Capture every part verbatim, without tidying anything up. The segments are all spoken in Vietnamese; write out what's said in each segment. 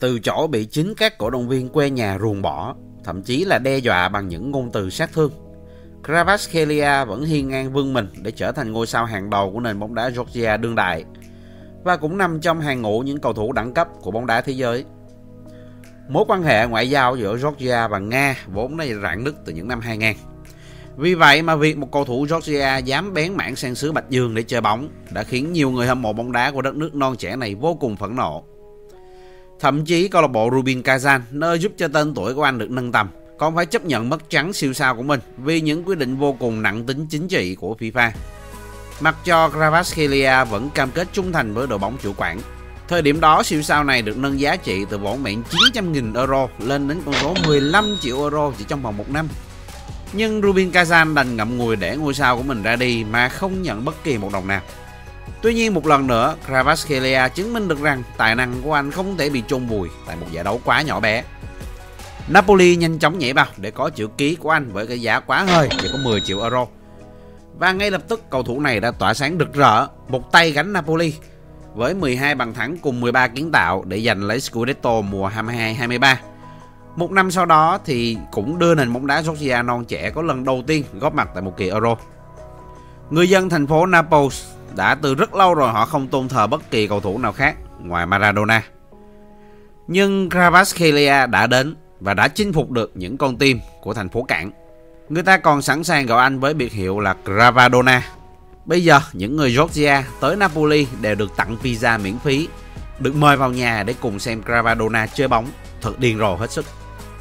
từ chỗ bị chính các cổ động viên quê nhà ruồng bỏ, thậm chí là đe dọa bằng những ngôn từ sát thương, Kvaratskhelia vẫn hiên ngang vươn mình để trở thành ngôi sao hàng đầu của nền bóng đá Georgia đương đại và cũng nằm trong hàng ngũ những cầu thủ đẳng cấp của bóng đá thế giới. Mối quan hệ ngoại giao giữa Georgia và Nga vốn đã rạn nứt từ những năm hai nghìn. Vì vậy mà việc một cầu thủ Georgia dám bén mảng sang xứ Bạch Dương để chơi bóng đã khiến nhiều người hâm mộ bóng đá của đất nước non trẻ này vô cùng phẫn nộ. Thậm chí câu lạc bộ Rubin Kazan, nơi giúp cho tên tuổi của anh được nâng tầm, còn phải chấp nhận mất trắng siêu sao của mình vì những quyết định vô cùng nặng tính chính trị của FIFA. Mặc cho Kvaratskhelia vẫn cam kết trung thành với đội bóng chủ quản. Thời điểm đó, siêu sao này được nâng giá trị từ vỏn vẹn chín trăm nghìn euro lên đến con số mười lăm triệu euro chỉ trong vòng một năm. Nhưng Rubin Kazan đành ngậm ngùi để ngôi sao của mình ra đi mà không nhận bất kỳ một đồng nào. Tuy nhiên một lần nữa, Kvaratskhelia chứng minh được rằng tài năng của anh không thể bị chôn vùi tại một giải đấu quá nhỏ bé. Napoli nhanh chóng nhảy vào để có chữ ký của anh với cái giá quá hơi chỉ có mười triệu euro. Và ngay lập tức cầu thủ này đã tỏa sáng rực rỡ, một tay gánh Napoli với mười hai bàn thắng cùng mười ba kiến tạo để giành lấy Scudetto mùa hai mươi hai hai mươi ba. Một năm sau đó thì cũng đưa nền bóng đá Georgia non trẻ có lần đầu tiên góp mặt tại một kỳ Euro. Người dân thành phố Naples đã từ rất lâu rồi họ không tôn thờ bất kỳ cầu thủ nào khác ngoài Maradona. Nhưng Kvaratskhelia đã đến và đã chinh phục được những con tim của thành phố cảng. Người ta còn sẵn sàng gọi anh với biệt hiệu là Gravadona. Bây giờ những người Georgia tới Napoli đều được tặng pizza miễn phí, được mời vào nhà để cùng xem Gravadona chơi bóng, thật điên rồ hết sức.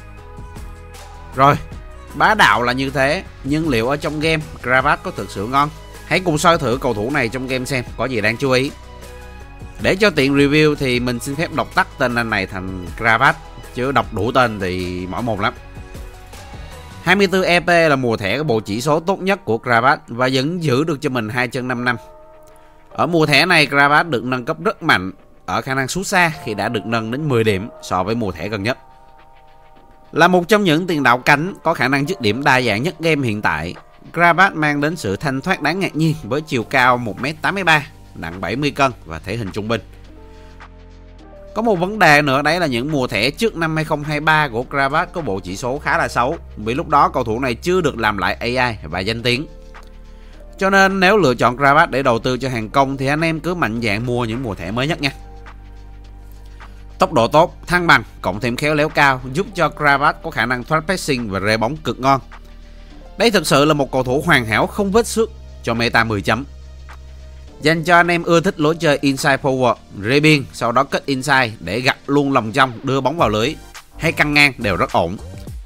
Rồi, bá đạo là như thế, nhưng liệu ở trong game Kravat có thực sự ngon? Hãy cùng soi thử cầu thủ này trong game xem có gì đáng chú ý. Để cho tiện review thì mình xin phép đọc tắt tên anh này thành Kravat, chứ đọc đủ tên thì mỏi mồm lắm. hai mươi tư E P là mùa thẻ có bộ chỉ số tốt nhất của Kravat và vẫn giữ được cho mình hai chân năm năm. Ở mùa thẻ này, Kravat được nâng cấp rất mạnh ở khả năng sút xa khi đã được nâng đến mười điểm so với mùa thẻ gần nhất. Là một trong những tiền đạo cánh có khả năng dứt điểm đa dạng nhất game hiện tại, Kravat mang đến sự thanh thoát đáng ngạc nhiên với chiều cao một mét tám mươi ba, nặng bảy mươi cân và thể hình trung bình. Có một vấn đề nữa, đấy là những mùa thẻ trước năm hai không hai ba của Kravat có bộ chỉ số khá là xấu, vì lúc đó cầu thủ này chưa được làm lại A I và danh tiếng. Cho nên nếu lựa chọn Kravat để đầu tư cho hàng công thì anh em cứ mạnh dạn mua những mùa thẻ mới nhất nha. Tốc độ tốt, thăng bằng, cộng thêm khéo léo cao giúp cho Kravat có khả năng thoát passing và rê bóng cực ngon. Đây thực sự là một cầu thủ hoàn hảo không vết xước cho meta mười chấm. Dành cho anh em ưa thích lối chơi inside forward, rê biên, sau đó kết inside để gặt luôn lòng trong đưa bóng vào lưới, hay căng ngang đều rất ổn.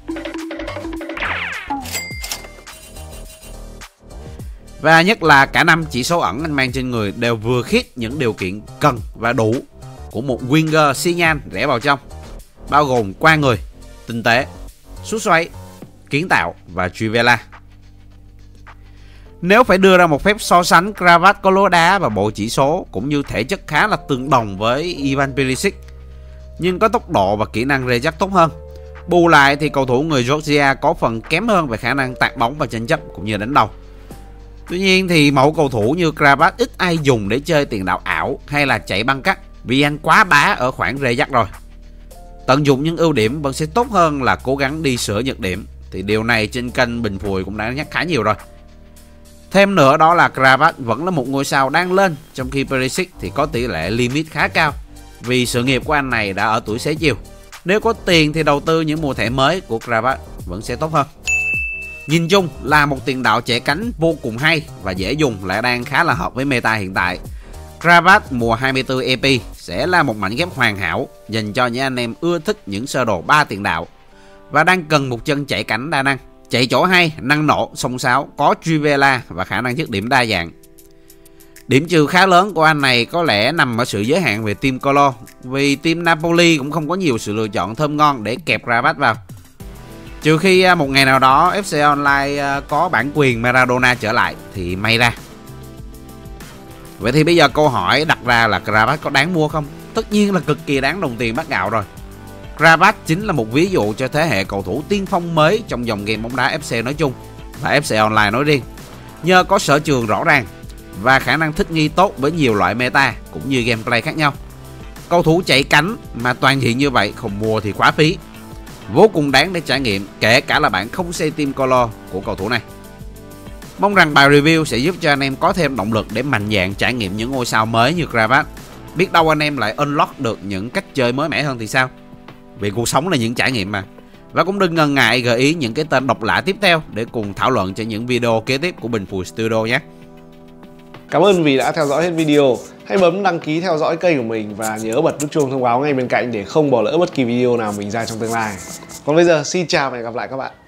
Và nhất là cả năm chỉ số ẩn anh mang trên người đều vừa khiết những điều kiện cần và đủ của một winger xi nhan rẽ vào trong, bao gồm qua người, tinh tế, sút xoáy, kiến tạo và trivela. Nếu phải đưa ra một phép so sánh, Kravat có lối đá và bộ chỉ số cũng như thể chất khá là tương đồng với Ivan Perisic, nhưng có tốc độ và kỹ năng rê dắt tốt hơn. Bù lại thì cầu thủ người Georgia có phần kém hơn về khả năng tạt bóng và tranh chấp cũng như đánh đầu. Tuy nhiên thì mẫu cầu thủ như Kravat ít ai dùng để chơi tiền đạo ảo hay là chạy băng cắt, vì anh quá bá ở khoảng rê dắt rồi. Tận dụng những ưu điểm vẫn sẽ tốt hơn là cố gắng đi sửa nhược điểm, thì điều này trên kênh Bình Phùi cũng đã nhắc khá nhiều rồi. Thêm nữa đó là Kravat vẫn là một ngôi sao đang lên, trong khi Perisic thì có tỷ lệ limit khá cao vì sự nghiệp của anh này đã ở tuổi xế chiều. Nếu có tiền thì đầu tư những mùa thẻ mới của Kravat vẫn sẽ tốt hơn. Nhìn chung là một tiền đạo chạy cánh vô cùng hay và dễ dùng, lại đang khá là hợp với meta hiện tại. Kravat mùa hai mươi tư E P sẽ là một mảnh ghép hoàn hảo dành cho những anh em ưa thích những sơ đồ ba tiền đạo và đang cần một chân chạy cánh đa năng, chạy chỗ hay, năng nổ, xông xáo, có trivela và khả năng dứt điểm đa dạng. Điểm trừ khá lớn của anh này có lẽ nằm ở sự giới hạn về team color, vì team Napoli cũng không có nhiều sự lựa chọn thơm ngon để kẹp Kravat vào. Trừ khi một ngày nào đó ép xê Online có bản quyền Maradona trở lại thì may ra. Vậy thì bây giờ câu hỏi đặt ra là Kravat có đáng mua không? Tất nhiên là cực kỳ đáng đồng tiền bát gạo rồi. Kravat chính là một ví dụ cho thế hệ cầu thủ tiên phong mới trong dòng game bóng đá ép xê nói chung và ép xê Online nói riêng. Nhờ có sở trường rõ ràng và khả năng thích nghi tốt với nhiều loại meta cũng như gameplay khác nhau, Cầu thủ chạy cánh mà toàn diện như vậy không mua thì quá phí. Vô cùng đáng để trải nghiệm, kể cả là bạn không xem team color của cầu thủ này. Mong rằng bài review sẽ giúp cho anh em có thêm động lực để mạnh dạn trải nghiệm những ngôi sao mới như Kravat. Biết đâu anh em lại unlock được những cách chơi mới mẻ hơn thì sao? Vì cuộc sống là những trải nghiệm mà. Và cũng đừng ngần ngại gợi ý những cái tên độc lạ tiếp theo để cùng thảo luận cho những video kế tiếp của Bình Phùi Studio nhé. Cảm ơn vì đã theo dõi hết video. Hãy bấm đăng ký theo dõi kênh của mình và nhớ bật nút chuông thông báo ngay bên cạnh để không bỏ lỡ bất kỳ video nào mình ra trong tương lai. Còn bây giờ xin chào và hẹn gặp lại các bạn.